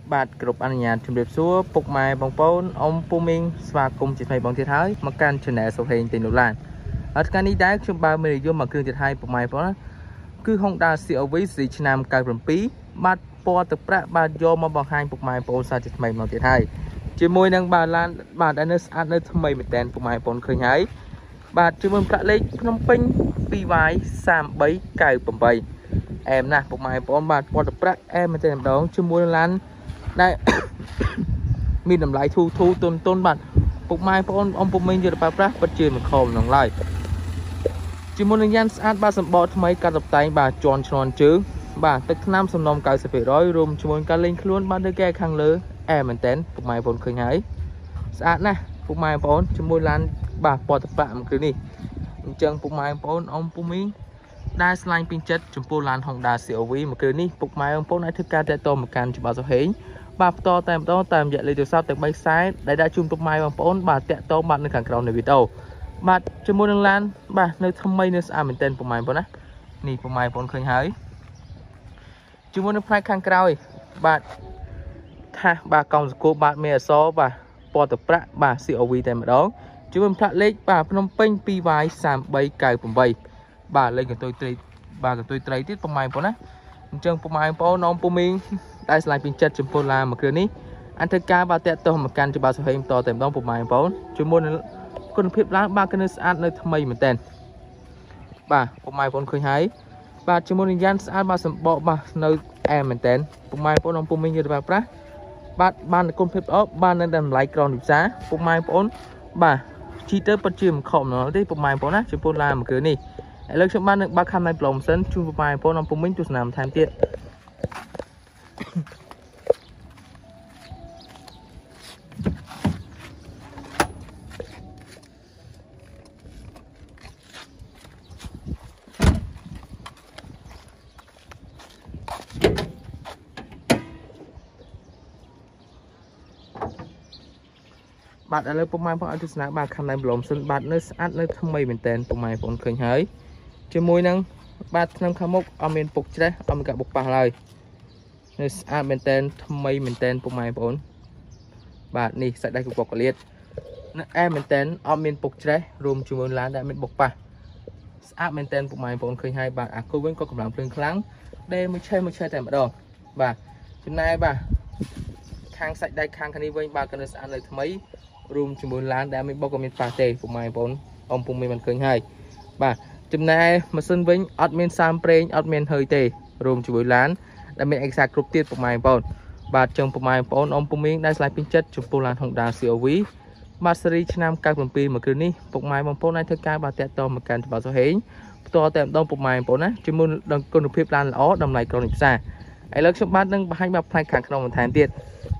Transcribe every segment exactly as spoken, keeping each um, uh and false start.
បាទគ្រប់អនុញ្ញាតជំរាបសួរពុកម៉ែបងប្អូនអ៊ំពូមីងស្វាគមន៍ជាថ្មីបងទៀតហើយមកកាន់ Channel សុខហេងទីនោះឡានហើយថ្ងៃនេះដែរខ្ញុំបើមាននិយមមកគ្រឿងទៀតហើយពុកម៉ែបងប្អូនគឺ Honda ซี អារ វី ស៊េរីឆ្នាំ เก้าสิบเจ็ด បាទពណ៌ទឹកប្រាក់បាទយកមកបង្ហាញពុកម៉ែបងប្អូនសាជាថ្មីមកទៀតហើយជាមួយនឹងបាទឡានបាទដែលនៅស្អាតនៅថ្មីមែនតើពុកម៉ែបងប្អូនឃើញហើយបាទជាមួយប្រាក់លេខភ្នំពេញ two Y สาม 3 9 8អែមណាស់ពុកម៉ែបងប្អូនបាទពណ៌ទឹកប្រាក់អែមមែនតើម្ដងជាមួយនឹងឡានដែលមានតម្លៃធូរធូរទុនទុនបាទពុកម៉ែបងប្អូនអ៊ំពុកមីងយកទៅប្រើប្រាស់ពិតជាមិនខំក្នុងឡើយជាមួយនឹងយ៉ានស្អាតបាទសម្បកថ្មីកាត់តុបតែងបាទជន់ឈ្នន់ជើងបាទទឹកថ្នាំសំណុំ เก้าสิบเปอร์เซ็นต์ រួមជាមួយការលេងខ្លួនបាទនៅកែខាងលើអែមែនតើពុកម៉ែបងប្អូនឃើញហើយស្អាតណាស់ពុកម៉ែបងប្អូនជាមួយឡានបាទពណ៌ទឹកប្រាក់មួយគ្រឿងនេះអញ្ចឹងពុកម៉ែបងប្អូនអ៊ំពុកមីងដែលស្លាញ់ពេញចិត្តចំពោះឡាន Honda ซี អារ វី មួយគ្រឿងនេះពុកម៉ែបងប្អូនអាចធ្វើការតាក់ទងមកកាន់ច្បាប់សុខហេងបាទបន្តតែម្ដងតាមរយៈលេខទូរស័ព្ទទាំងបីខ្សែដែលដាក់ជូនពុកម៉ែបងប្អូនបាទតាក់ទងបាទនៅខាងក្រោមនៃវីដេអូបាទជាមួយនឹងឡានបាទនៅថ្មីនៅស្អាតមែនទែនពុកម៉ែបងប្អូនណានេះពុកម៉ែបងប្អូនឃើញហើយជាមួយនឹងផ្នែកខាងក្រោយបាទថាសបាទកង់សកូបាទមានអក្សរបាទពណ៌ទឹកប្រាក់បាទ ซี អារ វី តែម្ដងជាមួយផ្លាកលេខបាទភ្នំពេញ two Y สาม 3 9 8បាទលេខកន្ទុយត្រីបាទកន្ទុយត្រីទៀតពុកម៉ែបងប្អូនណាអញ្ចឹងពុកម៉ែបងប្អូនអ៊ំពុកមីងដែលឆ្លាញ់ពេញចិត្តចំពោះឡានមួយគ្រឿងនេះអន្តរការបាទតាក់ទងមកកាន់ច្បាប់សុខហេងបន្តតែម្ដងពុកម៉ែបងប្អូនជាមួយនឹងគុណភាពឡានបាទគឺនៅស្អាតនៅថ្មីមែនតើបាទពុកម៉ែបងប្អូនឃើញហើយបាទជាមួយនឹងយ៉ានស្អាតបាទសម្បកបាទនៅអែមមែនតើពុកម៉ែបងប្អូនអ៊ំពុកមីងយកទៅប្រើប្រាស់បាទបានគុណភាពល្អបាននៅតម្លៃក្រោមទីផ្សារពុកម៉ែបងប្អូនបាទជីទៅពិតជាមិនខំទេពុកម៉ែបងប្អូនណាចំពោះឡានមួយគ្រឿងនេះឥឡូវខ្ញុំបាននឹងបើកខាំណៃប្លុំសិនជូនពុកម៉ែបងប្អូនអ៊ំពុកមីងទស្សនាបន្ថែមទៀតបាទឥឡូវពុកម៉ែបងប្អូនឲ្យទស្សនាបាទខាងណៃប្លុំសិនបាទនៅស្អាតនៅថ្មីមែនតើពុកម៉ែបងប្អូនឃើញហើយជាមួយនឹងបាទក្នុងខាងមុខអត់មានពុកច្រេះអត់មានកាបុកប៉ះឡើយនៅស្អាតមែនតើថ្មីមែនតើពុកម៉ែបងប្អូនបាទនេះសាច់ដៃកបកកលៀតនៅអែមែនតើអត់មានពុកច្រេះរួមជាមួយឡានដែលមានបុកប៉ះស្អាតមែនតើពុកម៉ែបងប្អូនឃើញហើយបាទអាគុយវិញក៏កម្លាំងភ្លើងខ្លាំងដែលមួយឆេះមួយឆេះតែម្ដងបាទចំណែកបាទខាងសាច់ដៃខាងខាងនេះវិញបាទក៏នៅស្អាតនៅថ្មីរួមជាមួយឡានដែលមានបុកក៏មានប៉ះទេពុកម៉ែបងប្អូនអ៊ំពុកមីងមិនឃើញហើយបាទចំណែកម៉ាស៊ីនវិញអត់មានសាមប្រេងអត់មានhơiទេរួមជាមួយឡានដែលមានឯកសារគ្រប់ទៀតពុកម៉ែបងប្អូនបាទចឹងពុកម៉ែបងប្អូនអ៊ំពុកមីងដែលឆ្លៃពេញចិត្តចំពោះឡាន Honda ซี អារ វី បាទស៊េរីឆ្នាំ เก้าสิบเจ็ด មួយគ្រឿងនេះពុកម៉ែបងប្អូនអាចធ្វើការបាទតាក់ទងមកកាន់ច្បាប់សុខហេងបន្តតែម្ដងពុកម៉ែបងប្អូនណាជាមួយនឹងគុណភាពឡានល្អតម្លៃក្រោមទីផ្សារឥឡូវខ្ញុំបាទនឹងបង្ហាញបាទផ្នែកខាងក្នុងបន្ថែមទៀត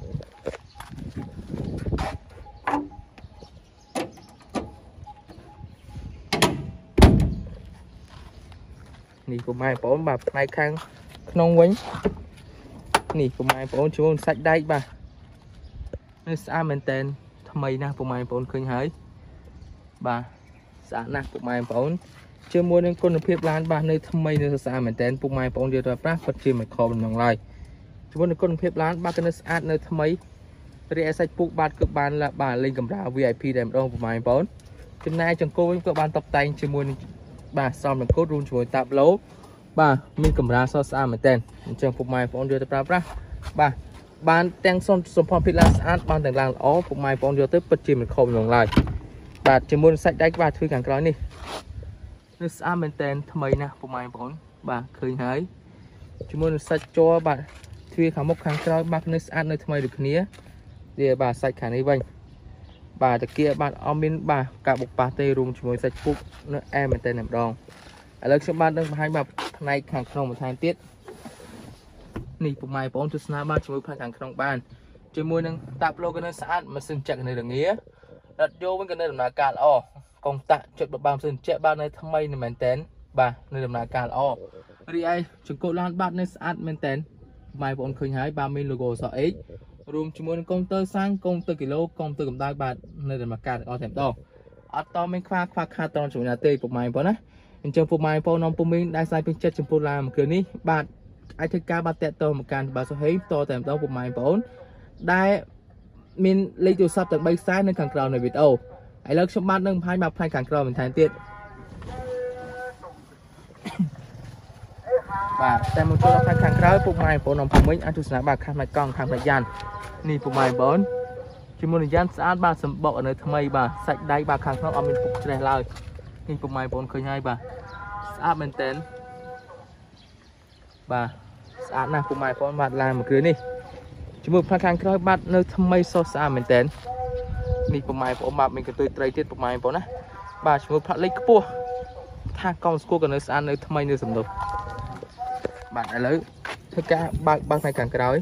នេះពុកម៉ែបងប្អូនបាទផ្នែកខាងក្នុងវិញនេះពុកម៉ែបងប្អូនជួយសាច់ដែកបាទនៅស្អាតមែនតើថ្មីណាស់ពុកម៉ែបងប្អូនឃើញហើយបាទស្អាតណាស់ពុកម៉ែបងប្អូនជាមួយនឹងគុណភាពឡានបាទនៅថ្មីនៅស្អាតមែនតើពុកម៉ែបងប្អូនយកទៅប្រាស់ពិតជាមិនខំក្នុងឡើយជាមួយនឹងគុណភាពឡានបាទក៏នៅស្អាតនៅថ្មីរីឯសាច់ពុកបាទគឺបានបាទលេងកម្រាល វី ไอ พี តែម្ដងពុកម៉ែបងប្អូនចំណែកចង្គោលវិញក៏បានតុបតែងជាមួយនឹងបាទសំនឹងកូតរួមជាមួយតាប់ឡូបាទមានកម្រាលសស្អាតមែនតើអញ្ចឹងពុកម៉ែបងប្អូនយកទៅប្រើប្រាស់បាទបានទាំងសម្ភារភាពឡានស្អាតបានទាំងឡានល្អពុកម៉ែបងប្អូនយកទៅពិតជាមិនខំក្នុងឡើយបាទជាមួយនឹងសាច់ដៃបាទធ្វើខាងក្រោយនេះនៅស្អាតមែនតើថ្មីណាស់ពុកម៉ែបងប្អូនបាទឃើញហើយជាមួយនឹងសាច់ជ័របាទទ្វារខាងមុខខាងក្រោយបាទនៅស្អាតនៅថ្មីដូចគ្នាវាបាទសាច់ខាងនេះវិញបាទតាគៀបាទអត់មានបាទការបុកប៉ះទេរួមជាមួយសាច់ពុកនៅអែមែនតើម្ដងឥឡូវខ្ញុំបាទនឹងបង្ហាញបាទផ្នែកខាងក្នុងបន្ថែមទៀតនេះពុកម៉ែបងប្អូនទស្សនាបាទជាមួយផ្នែកខាងក្នុងបានជាមួយនឹងតាប់ឡូក៏នៅស្អាតម៉ាស៊ីនចាក់នៅរងារថយន្តវិញក៏នៅដំណើរការល្អកុងតាក់ចុចបបាម៉ាស៊ីនចាក់បាទនៅថ្មីមែនតើបាទនៅដំណើរការល្អរីឯចង្គោលឡានបាទនៅស្អាតមែនតើម៉ែបងប្អូនឃើញហើយបាទមាន logo ស X រួមជាមួយនឹងកុងទ័រសាំងកុងទ័រគីឡូកុងទ័រកម្ដៅបាទនៅដំណើរការទាំងអស់តែម្ដងអត់តមានខ្វះខ្វះខាតត្រង់ជាមួយណាទេពុកម៉ែបងប្អូនណាអញ្ចឹងពុកម៉ែបងប្អូនអ៊ំពុកមីងដែលស្លាយពេញចិត្តចំពោះឡានមួយគ្រឿងនេះបាទ ai thấy cá bắt tẹt to một can bà số hết to tèm đó của mày bốn đây mình lấy từ sắp tận bay sai nên càng cầu này việt âu ai lỡ trong ban nâng hai mặt hai càng cầu mình thành tiện và tại một chỗ là càng cầu của mày bốn ông phụ mình ăn chút sáng bạc khăn mạch con khăn mạch dàn nì của mày bốn chỉ muốn dàn sát ba sầm bộ nơi tham mây bà sạch đáy bà khăn không ông mình phục trẻ lời nì của mày bốn khơi hai bà sát bên tên bà sát nào của mày bốn mặt làm một cưới nè chỉ một pha khang khơi bắt nơi thâm mây so xa mình tên nị của mày của bà mình cần tôi trai tiết của mày bốn á bà chỉ một pha lấy cua thang con school cần nơi xa nơi thâm mây nơi sầm đục bạn đã lấy tất cả ba ba này càng cái đó ấy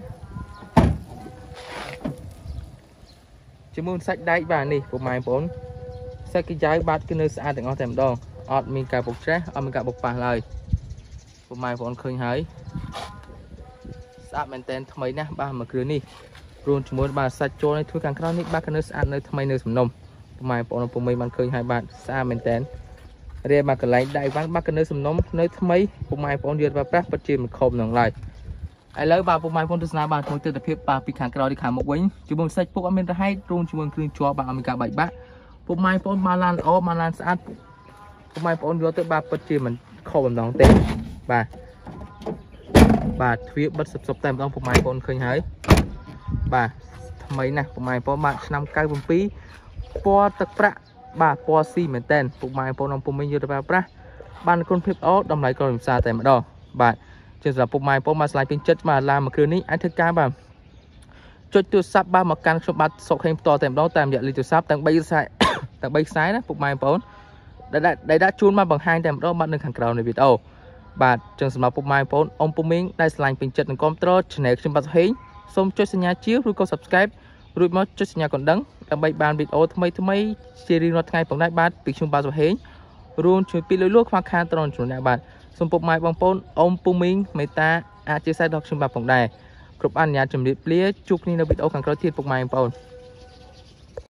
chỉ muốn sách đáy bà nị của mày bốn sách cái trái bắt cái nơi xa thì ngon thèm đòn ọt mình cả bột trái ọt mình cả bột vàng lời của mày bốn khơi hái sát mình tên thay nè ba mà cứ đi luôn chỉ muốn bà sạch cho này thôi càng khó ní ba cái nước ăn nơi thay nơi sầm nồng mày bọn nó của mình bạn khơi hai bạn xa mình tên đây bà cái lấy đại ván ba cái nơi sầm nồng nơi thay của mày bọn điệt và prep bắt chìm khom nòng lại ai lấy ba của mày bọn tôi là bà thôi từ tập hiệp bà bị càng khó đi khám một quấy chỉ muốn sạch của mình ra hay luôn chỉ muốn cứ cho bà mình cả bảy bát của mày bọn mà lan ô mà lan sát của mày bọn điệt tới ba bắt chìm mình khom nòng tên bà bà phía bất sập sập tem ông của mày con khơi hái bà mấy nè của mày có bạn năm cây bông pí po tật bạ bà po si mền tên của mày po nông của mình như là bà ban con phép ó đâm lại còn xa tại mà đỏ bà trên giờ của mày po mà lại tính chất mà làm một cái ní anh thức cá bà cho tôi sắp ba một căn cho bắt sọc thêm to tem đó tem nhận lý tôi sắp tặng bay sai tặng bay sai đó của mày po đã đã đã chun mà bằng hai tem đó bạn đừng hàng cầu này việt âu bà trường sầm mập mai phone ông pum miếngได้ slide ពេញចិត្តនឹង control channel ខ្ញុំបាទហេងសូមចុចសញ្ញាជាឬក៏ subscribe រួចមកចុចសញ្ញាកណ្ដឹងដើម្បីបានវីដេអូថ្មីថ្មីជារៀងរាល់ថ្ងៃផងដែរបាទពីខ្ញុំបាទហេងរួមជួយពីលុយលក់ខ្វះខាតត្រង់ចំណែកបាទសូមពុកម៉ែបងប្អូនអ៊ំពូមីងមេតាអាចchia sẻដល់ខ្ញុំបាទផងដែរគ្រប់អនុញ្ញាតជំរាបលាជួបគ្នានៅវីដេអូខាងក្រោយទៀតពុកម៉ែបងប្អូន